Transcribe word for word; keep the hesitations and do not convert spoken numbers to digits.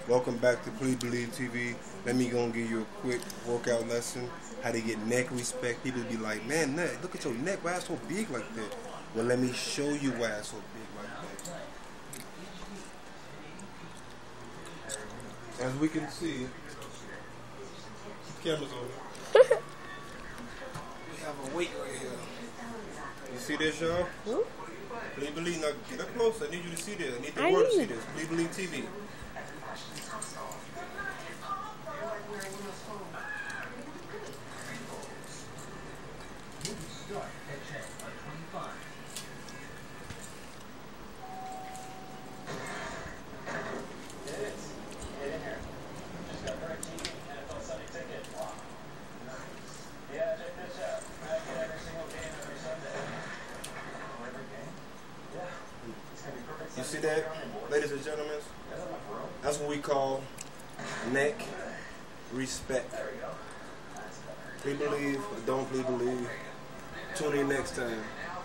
Welcome back to Please Believe T V. Let me go and give you a quick workout lesson. How to get neck respect. People be like, man, neck, look at your neck. Why it's so big like that? Well, let me show you why it's so big like that. As we can see, camera's on. We have a weight right here. You see this, y'all? Hmm? Please Believe. Now get up close. I need you to see this. I need the I world to see need. this. Please Believe T V. You see that, ladies and gentlemen? That's what we call neck respect. Please believe or don't please believe. Tune in next time.